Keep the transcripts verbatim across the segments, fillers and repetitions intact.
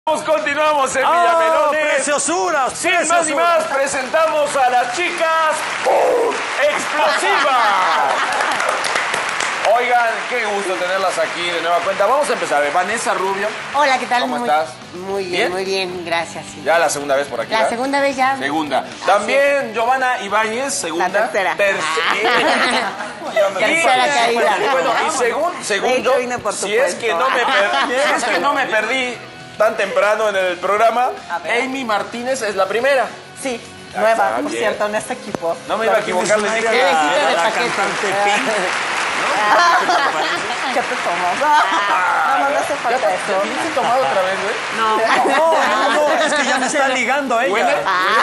Continuamos en ¡Oh, Villamelones. Preciosuras! Sin preciosura. más ni más, presentamos a las chicas ¡uh! explosivas. Oigan, qué gusto tenerlas aquí de nueva cuenta. Vamos a empezar. Vanessa Rubio. Hola, ¿qué tal? ¿Cómo muy, estás? Muy bien, ¿Bien? muy bien, gracias. Sí. Ya la segunda vez por aquí. La ¿verdad? segunda vez ya. Segunda. También Giovanna Ibáñez, segunda. La tercera. Tercera. Tercera caída. Bueno, y segun, segundo, De hecho, vine por tu si es puesto. que no me perdí, si es que no me perdí tan temprano en el programa, Amy Martínez es la primera. Sí, Ya nueva, está, por bien. cierto, en este equipo. No me iba a equivocar, les dije. Bebecito de La, la paquete. cantante Pink. ¿Qué te tomas? No, no, no hace ¿Ya falta te, eso. te has tomado otra vez, güey? No, No, no, no, es que ya me está ligando ella. ¿Huele?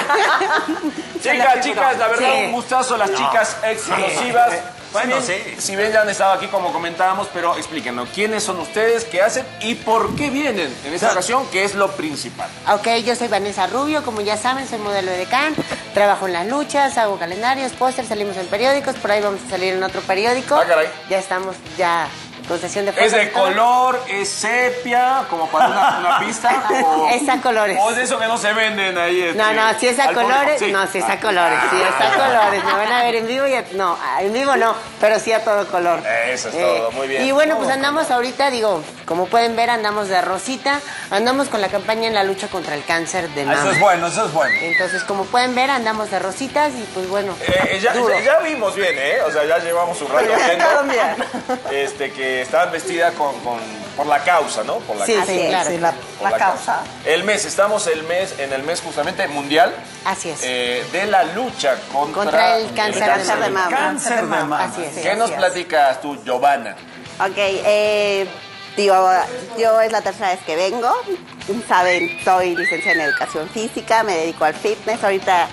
Chicas, chicas, la verdad, Sí. un gustazo, las chicas explosivas. Bueno, Si bien- sí. Si bien ya han estado aquí como comentábamos, pero explíquenos, ¿quiénes son ustedes, qué hacen y por qué vienen en esta ocasión, que es lo principal? Ok, yo soy Vanessa Rubio, como ya saben, soy modelo de Can, trabajo en las luchas, hago calendarios, pósters, salimos en periódicos, por ahí vamos a salir en otro periódico. Ah, caray. Ya estamos, ya, con sesión de ¿Es fotos. de y todo. color, es sepia, como para una, una pista? O, Es a colores. ¿O es de eso que no se venden ahí? Este, No, no, si es a al público? colores, Sí. no, si es Ah. a colores, si es a colores, me van a ver en vivo y a- no, en vivo no, pero sí a todo color. Eso es todo, muy bien. Y bueno, pues andamos ahorita, digo, como pueden ver, andamos de rosita, andamos con la campaña en la lucha contra el cáncer de mama. Eso es bueno, eso es bueno. Entonces, como pueden ver, andamos de rositas y pues bueno, Eh, ya, duro. ya- ya vimos bien, ¿eh? O sea, ya llevamos un rato viendo Bien. este, que estaban vestidas con, con, por la causa, ¿no? Por la Sí, causa. sí, claro. Sí, la, Por la causa. El mes, estamos el mes, en el mes justamente mundial Así es. eh, de la lucha contra, Contra el cáncer cáncer de mama. Cáncer de mama. Así es. ¿Qué nos Así es. platicas tú, Giovanna? Ok, eh, digo, yo es la tercera vez que vengo. Saben, soy licenciada en educación física, me dedico al fitness. Ahorita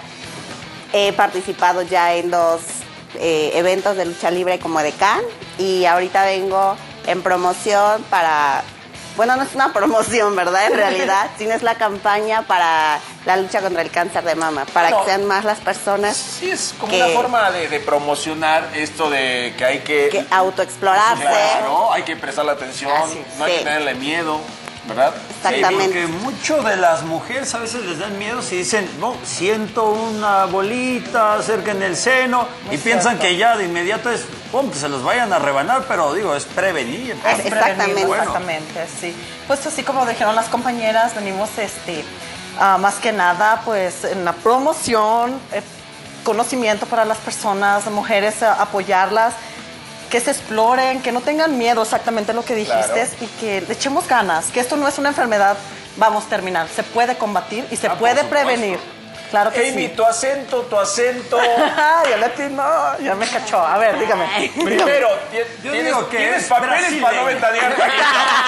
he participado ya en dos eh, eventos de lucha libre como decán y ahorita vengo en promoción para... Bueno, no es una promoción, ¿verdad? En realidad, sino es la campaña para la lucha contra el cáncer de mama, para Bueno, que sean más las personas Sí, es como que- una forma de, de promocionar esto de que hay que... que autoexplorarse. Claro, hay que prestarle atención, Así no hay sí. que tenerle miedo, ¿verdad? Exactamente. Porque mucho de las mujeres a veces les dan miedo si dicen, no, siento una bolita cerca en el seno y piensan que ya de inmediato es, pum, que se los vayan a rebanar, pero digo, es prevenir. Es- Prevenir, Exactamente. Bueno. Exactamente, sí. Pues así como dijeron las compañeras, venimos este, ah, más que nada pues en la promoción, eh, conocimiento para las personas, mujeres, a- apoyarlas, que se exploren, que no tengan miedo, exactamente lo que dijiste, Claro. y que le echemos ganas, que esto no es una enfermedad, vamos a terminar, se puede combatir y se Ah, por puede supuesto. prevenir. Claro que Amy, sí. tu acento, tu acento... ya le atinó, ya me cachó. A ver, dígame. Primero, ti- Yo tienes, digo que tienes es papeles brasileño. para no ventanearte aquí.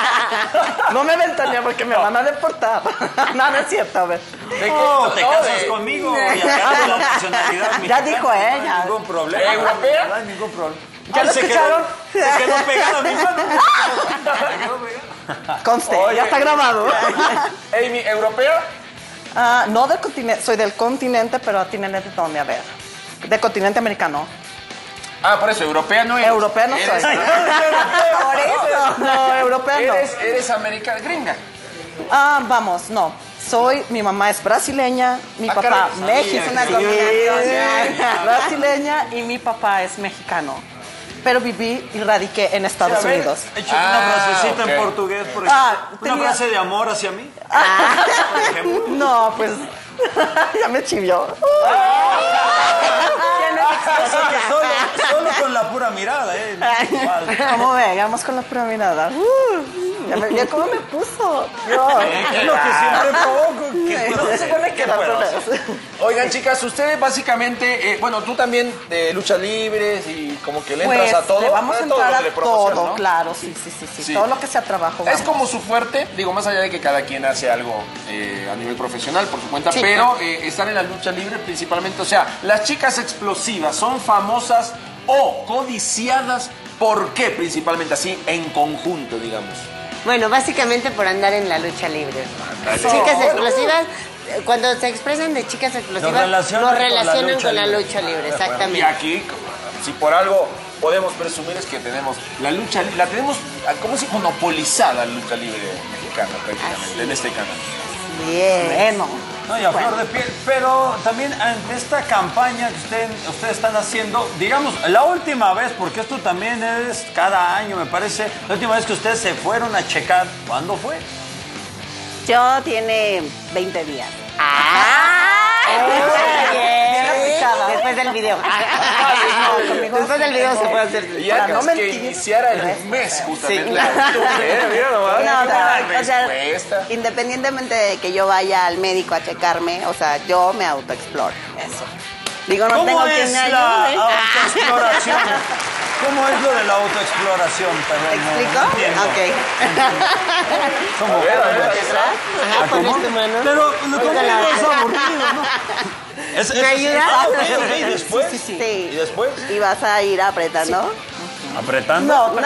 No me ventaneé porque me van a deportar. No, no es cierto, a ver. ¿De qué? No, te No, casas de- conmigo y agarras la nacionalidad Ya mexicana, dijo no hay ella. ningún problema. ¿Europea? No hay ningún problema. ¿Ya Ay, lo se quedó- escucharon? Se quedó pegado a mi mano. Se quedó pegado. Conste, Oye. ya está grabado. Amy, ¿europea? Ah, no del continente, soy del continente, pero a tienen de dónde, a ver. Del continente americano. Ah, por eso, europea no eres. Europea no Eres- soy. Por eso. No, europea no. Eres, eres americana, gringa. Ah, vamos, no. Soy, mi mamá es brasileña, mi Ah, papá caray, sabía mexicana, que sí. brasileña y mi papá es mexicano. Pero viví y radiqué en Estados Sí, a ver. Unidos. Échate Ah, una frasecita ok. en portugués, por Ah, ejemplo. Una tenía- frase de amor hacia mí. No, pues ya me chivió. Eso que solo, solo con la pura mirada, ¿eh? Vale. ¿Cómo ve? Vamos con la pura mirada. Uh, ya me, ya cómo me puso. No, Es lo que siempre provoco. Que no se supone que ¿qué la puedo otra hacer? vez. Oigan, chicas, ustedes básicamente, eh, bueno, tú también de luchas libres y como que le entras Pues a todo. le vamos a todo entrar lo a de promoción, todo, ¿no? claro, sí, sí, sí, sí, Sí. todo lo que sea trabajo. Es vamos. como su fuerte, digo, más allá de que cada quien hace algo eh, a nivel profesional, por su cuenta, Sí. pero eh, están en la lucha libre principalmente, o sea, las chicas explosivas son famosas o codiciadas, ¿por qué principalmente así en conjunto, digamos? Bueno, básicamente por andar en la lucha libre. Eso. Chicas explosivas, eh, cuando se expresan de chicas explosivas, Nos relacionan nos con la relacionan lucha con la libre. lucha libre, Y exactamente. aquí, si por algo podemos presumir es que tenemos la lucha, la tenemos como si monopolizada la lucha libre mexicana. mexicana, prácticamente, en este canal. Bien. Bueno. No, y a flor de piel, pero también ante esta campaña que usted, ustedes están haciendo, digamos, la última vez, porque esto también es cada año, me parece, la última vez que ustedes se fueron a checar, ¿cuándo fue? Yo tiene veinte días. Bien. aplicada. Después del video. conmigo Después del video se puede hacer. Y Para antes no que mentir. iniciara el mes, justamente. Sí. La octubre, mira nomás. No, La pero, o sea, respuesta. independienmente de que yo vaya al médico a checarme, o sea, yo me autoexploro. Eso. Digo, no ¿Cómo tengo es quien me la ayude. autoexploración? ¿Cómo es lo de la autoexploración? ¿Te Perdón, no- explico? no entiendo. Ok. ¿Cómo? A ver, a ver, ¿Cómo? ahí está. Ajá, ¿Cómo? pones tu mano. Pero lo que Ahorita la- es aburrido, ¿no? Es, es, ¿Me ayudas? Ah, ok, ok, ¿y después? Sí, sí, ¿Y sí. después? Y vas a ir apretando. ¿Apretando? No, No, no,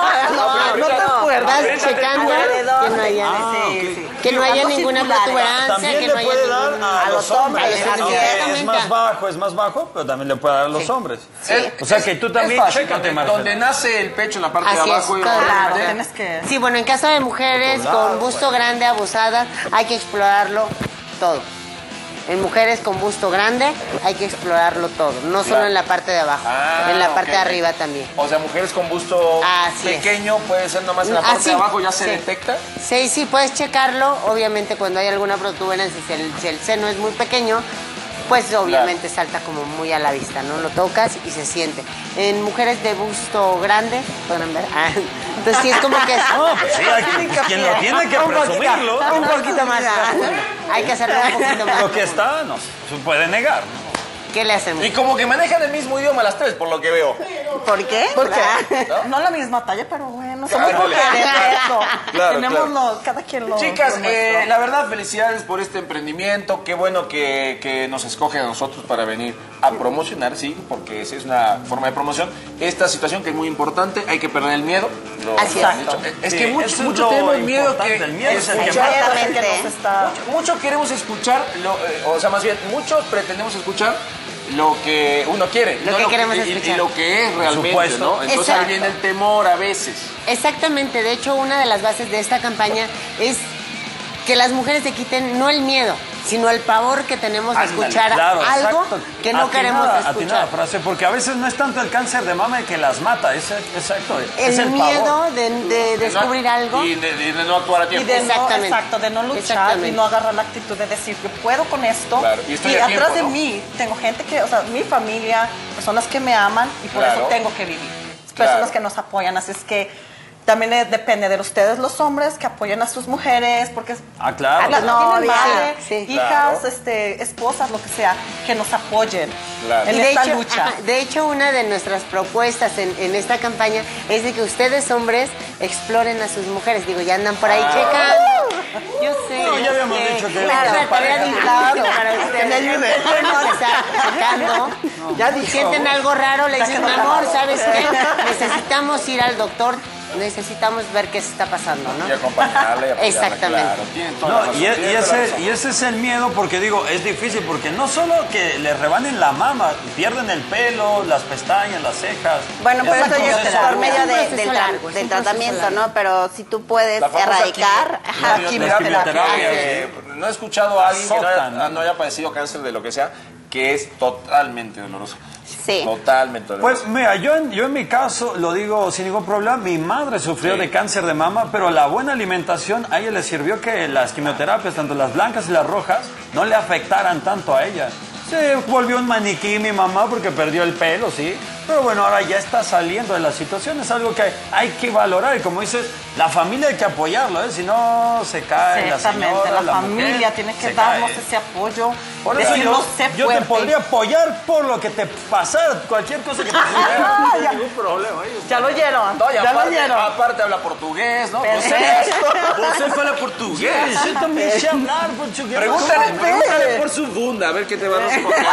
no, no te acuerdas. Vas checando alrededor. que no haya, Ah, Sí, ok. sí. que no haya Algo ninguna circular. protuberancia, También que le no haya puede dar ningún... a, a los los hombres. hombres, Aunque exactamente. es más bajo, es más bajo, pero también le puede dar a los hombres. O sea que tú también es fácil, chécate, donde, Marcela. donde nace el pecho en la parte Así de es, abajo. y claro. Claro, obviamente- tienes que... Sí, bueno, en caso de mujeres Otro lado, con busto grande, abusadas, hay que explorarlo todo. En mujeres con busto grande hay que explorarlo todo, no solo Claro. en la parte de abajo, Ah, en la ok. parte de arriba también. O sea, mujeres con busto Así es. pequeño, puede ser nomás en la parte Así, de abajo, ya se sí. detecta. Sí, sí, puedes checarlo. Obviamente, cuando hay alguna protuberancia, si el, si el seno es muy pequeño, pues obviamente salta como muy a la vista, ¿no? Lo tocas y se siente. En mujeres de busto grande, podrán ver. Ah, entonces sí es como que es No, pues sí, hay que, pues, quien lo tiene que un poquito, presumirlo. un poquito más profundo. Hay que hacerlo un poquito más. Lo que está no se puede negar. ¿no? ¿Qué le hacemos? Y como que manejan el mismo idioma las tres, por lo que veo. ¿Por qué? ¿Por qué? ¿No? No la misma talla, pero bueno, somos Claro, mujeres, eso. Claro, Tenemos claro. lo- cada quien lo Chicas, lo eh, nuestro. la verdad, felicidades por este emprendimiento. Qué bueno que, que nos escogen a nosotros para venir a promocionar, sí, porque esa es una forma de promoción. Esta situación que es muy importante, hay que perder el miedo. Lo- Así lo es. han dicho. Es Sí, que muchos, eso es muchos lo tenemos miedo importante, que el miedo es el que escuchar- mata. Exactamente. Que nos está... Mucho queremos escuchar, lo- eh, o sea, más bien, muchos pretendemos escuchar lo que uno quiere. Lo no que queremos y- escuchar. Y lo que es realmente, supuesto. ¿no? Entonces Exacto. ahí viene el temor a veces. Exactamente, de hecho una de las bases de esta campaña es que las mujeres se quiten no el miedo, sino el pavor que tenemos de Ándale, escuchar Claro, algo exacto. que no Atinada- queremos atinada escuchar. frase, porque a veces no es tanto el cáncer de mama el que las mata, es el- exacto, es El, el miedo pavor. de, de descubrir algo. Y de, y de no actuar a Y tiempo. de no, Exactamente. exacto, de no luchar Exactamente. y no agarrar la actitud de decir, yo puedo con esto. Claro, y estoy a atrás tiempo, de ¿no? mí tengo gente que, o sea, mi familia, personas que me aman y por Claro. eso tengo que vivir. Claro. Personas que nos apoyan, así es que también eh, depende de ustedes los hombres que apoyen a sus mujeres, porque Ah, claro. las No, tienen obvio. madre, Sí, hijas, claro. este, esposas, lo que sea, que nos apoyen Claro. en Y de esta hecho, lucha. ajá, de hecho, una de nuestras propuestas en, en esta campaña es de que ustedes, hombres, exploren a sus mujeres. Digo, ya andan por ahí checando. Yo sé. No, ya yo habíamos sé. dicho que Claro, era la tarea pareja. difícil Claro, para ustedes. que me ayude. Pueden empezar checando. Ya Si dijo. sienten algo raro, le Ya dicen, quedó mi amor, grabado". ¿sabes qué? Necesitamos ir al doctor. Necesitamos ver qué se está pasando, ¿no? Y acompañarla y apoyarla, Exactamente. claro. Tienen toda la No, razón, y, e- tienen y toda la ese, razón. y ese es el miedo porque digo, es difícil porque no solo que le rebanen la mama, pierden el pelo, las pestañas, las cejas. Bueno, Es pero un eso ya es proceso por duro. medio Es un de- proceso del, tra- largo, es un del proceso tratamiento, largo. ¿no? Pero si tú puedes La famosa erradicar... quimio- Ajá. la quimioterapia, quimioterapia, que no he escuchado a alguien que no Azotan, haya, ¿no? no haya padecido cáncer de lo que sea, que es totalmente doloroso. Sí. Totalmente doloroso. Pues mira, yo en, yo en mi caso, lo digo sin ningún problema, mi madre sufrió Sí. de cáncer de mama, pero la buena alimentación a ella le sirvió que las quimioterapias, tanto las blancas y las rojas, no le afectaran tanto a ella. Se volvió un maniquí mi mamá porque perdió el pelo, sí. Pero bueno, ahora ya está saliendo de la situación. Es algo que hay, hay que valorar. Y como dices, la familia hay que apoyarlo, ¿eh? Si no, se cae la Exactamente, señora, la, la familia mujer, tiene que se darnos cae. ese apoyo. Por eso decirnos, yo, sé yo te fuerte. podría apoyar por lo que te pasara, cualquier cosa que te sucediera. No hay ningún problema. ¿eh? Ya lo oyeron, No, y ya lo aparte, oyeron. aparte habla portugués, ¿no? Perfecto. Você fala portugués. Yo también sé hablar portugués. Pregúntale, ¿Cómo? pregúntale por su bunda, a ver qué te va a responder.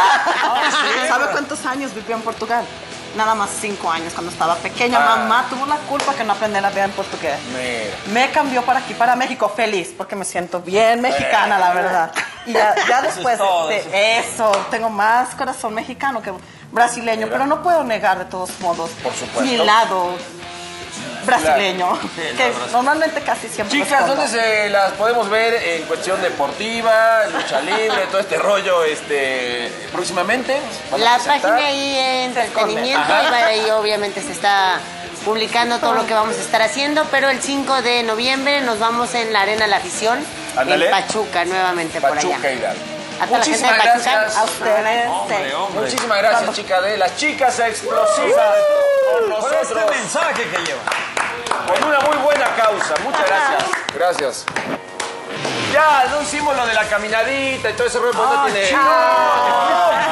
¿Sabe cuántos años vivió en Portugal? Nada más cinco años cuando estaba pequeña. Ah. Mamá tuvo la culpa que no aprendí a leer en portugués. Mira. Me cambió para aquí, para México, feliz, porque me siento bien mexicana, la verdad. Y ya, ya después es todo, de eso eso, tengo más corazón mexicano que brasileño, pero no puedo negar de todos modos Por supuesto. mi lado brasileño, Sí, el que brasileño. normalmente casi siempre Chicas, respondo. ¿dónde se las podemos ver en cuestión deportiva, lucha libre, todo este rollo este, próximamente? ¿Van a La presentar? página ahí de entretenimiento, Ajá. y va- ahí obviamente se está publicando todo lo que vamos a estar haciendo, pero el cinco de noviembre nos vamos en la Arena La Afición, Ándale. en Pachuca, nuevamente por Pachuca allá. Hidalgo. A toda la gente de Muchísimas Pachuca. gracias. A ustedes. Hombre, hombre. Muchísimas gracias, chicas de las chicas explosivas. Con Por este nosotros, mensaje que lleva. con una muy buena causa. Muchas gracias. Gracias. Ya, no hicimos lo de la caminadita y todo ese rollo, porque no Ah, tiene... chido.